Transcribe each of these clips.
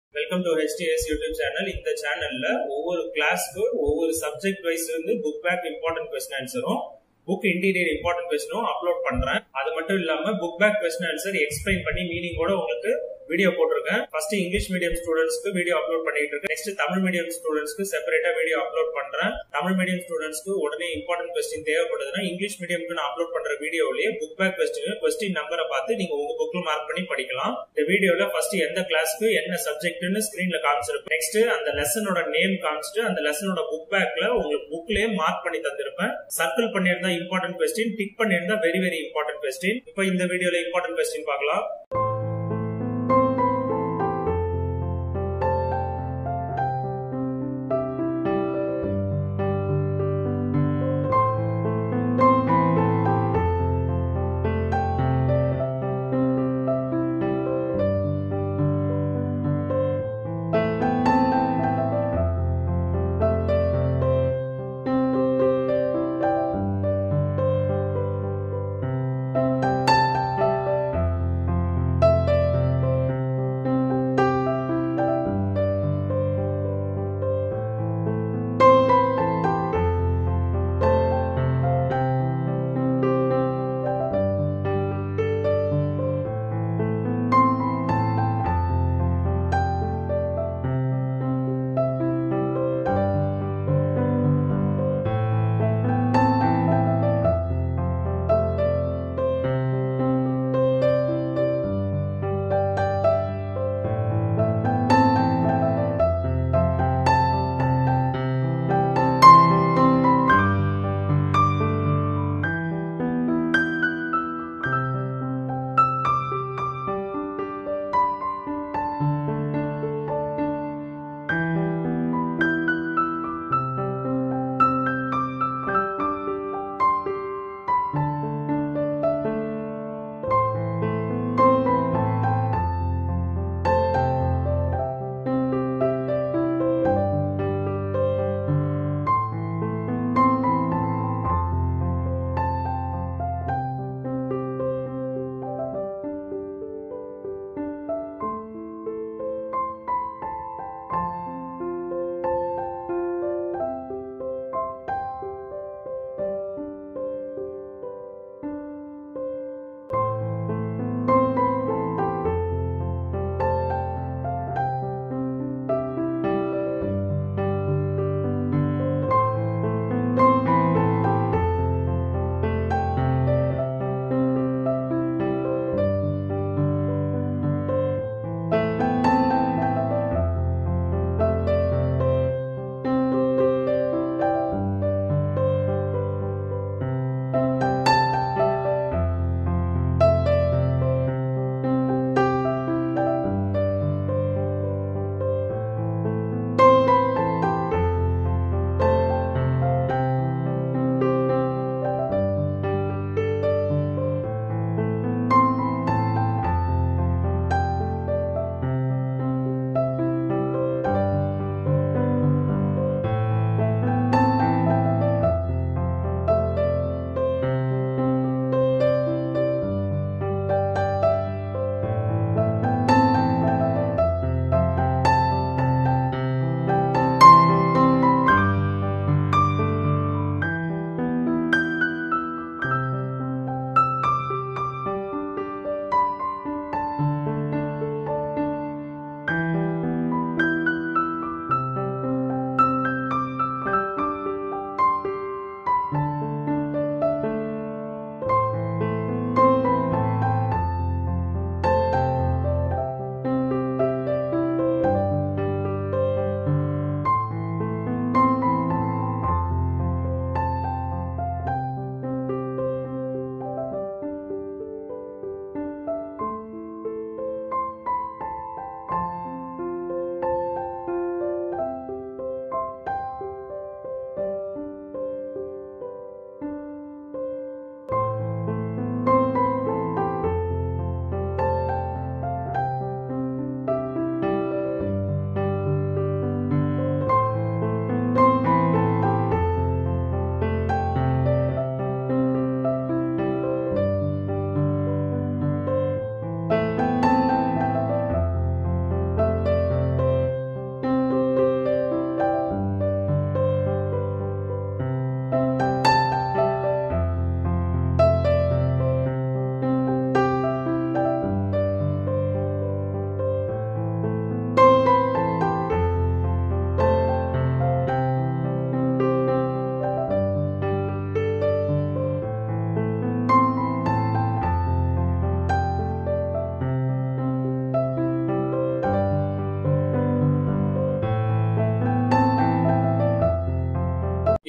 Welcome to HTS YouTube channel. In the channel ஒவ்வொரு கிளாஸ்க்கு ஒவ்வொரு சப்ஜெக்ட் வைஸ் வந்து புக் பேக் இம்பார்ட்டன்ட் क्वेश्चन ஆன்சரும் புக் இன்டீரியர் இம்பார்ட்டன்ட் क्वेश्चனும் அப்லோட் பண்றேன். அது மட்டும் இல்லாம book back question answer explain பண்ணி மீனிங்கோட உங்களுக்கு வீடியோ போட்டுருக்கேன். ஃபர்ஸ்ட் இங்கிலீஷ் மீடியம் ஸ்டூடெண்ட்ஸ்க்கு வீடியோ அப்லோட் பண்ணிட்டு இருக்கேன். நெக்ஸ்ட் தமிழ் மீடியம் ஸ்டூடெண்ட்ஸ்க்கு செப்பரேட்டா வீடியோ அப்லோட் பண்றேன். தமிழ் மீடியம் ஸ்டூடெண்ட்ஸ்க்கு உடனே இம்பார்ட்டன்ட் क्वेश्चन தேவைப்படுதுன்னா இங்கிலீஷ் மீடியம்க்கு நான் அப்லோட் பண்ற வீடியோலயே புக் பேக் क्वेश्चन நம்பரை பார்த்து நீங்க உங்க புக்ல மார்க் பண்ணி படிக்கலாம். இந்த வீடியோல ஃபர்ஸ்ட் எந்த கிளாஸ்க்கு என்ன சப்ஜெக்ட்னு ஸ்கிரீன்ல காமிச்சிருப்பேன். நெக்ஸ்ட் அந்த லெசனோட நேம் காமிச்சிட்டு அந்த லெசனோட புக் பேக்ல உங்களுக்கு புக்லயே மார்க் பண்ணி தந்திருப்பேன். சர்க்கிள் பண்ணியிருந்தா இம்பார்ட்டன்ட் क्वेश्चन, டிக் பண்ணியிருந்தா வெரி வெரி இம்பார்ட்டன்ட் क्वेश्चन. இப்போ இந்த வீடியோல இம்பார்ட்டன்ட் क्वेश्चन பார்க்கலாம்.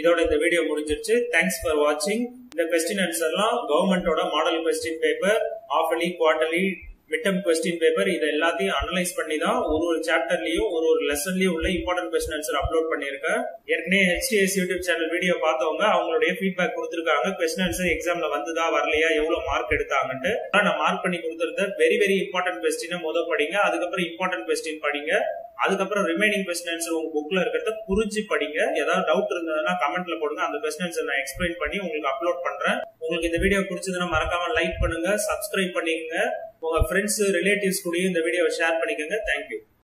இதோட இந்த வீடியோ முடிஞ்சிருச்சு. தேங்க்ஸ் ஃபார் வாட்சிங். இந்த கொஸ்டின் ஆன்சர்லாம் கவர்மெண்டோட model question paper, half yearly, quarterly, midterm question paper இது எல்லாத்தையும் அனலைஸ் பண்ணி தான் ஒரு சாப்டர்லயும் ஒரு லெசன்லயும் உள்ள இம்பார்ட்டன்ட் கொஸ்டின் ஆன்சர் அப்லோட் பண்ணிருக்கேன். ஏற்கனவே HTS யூடியூப் சேனல் வீடியோ பார்த்தவங்க அவங்களுடைய ஃபீட்பேக் கொடுத்திருக்காங்க. கொஸ்டின் ஆன்சர் எக்ஸாம்ல வந்துதா வரலையா, எவ்வளவு மார்க் எடுத்தாங்கன்ட்டு. நான் மார்க் பண்ணி கொடுத்திருந்த வெரி வெரி இம்பார்ட்டன்ட் கொஸ்டினை முதல் படிங்க, அதுக்கப்புறம் இம்பார்ட்டன்ட் கொஸ்டின் படிங்க, அதுக்கப்புறம் ரிமைனிங் கொஸ்டின் ஆன்சர் உங்க புக்ல இருக்கிறத புரிஞ்சு படிங்க. ஏதாவது டவுட் இருந்ததுன்னா கமெண்ட்ல போடுங்க, அந்த கொஸ்டின் ஆன்சர் நான் எக்ஸ்பிளைன் பண்ணி உங்களுக்கு அப்லோட் பண்றேன். உங்களுக்கு இந்த வீடியோ பிடிச்சதுன்னா மறக்காம லைக் பண்ணுங்க, சப்ஸ்கிரைப் பண்ணிக்கங்க, உங்க ஃப்ரெண்ட்ஸ் ரிலேட்டிவ்ஸ் கூடயும் இந்த வீடியோவை ஷேர் பண்ணிக்கோங்க. தேங்க்யூ.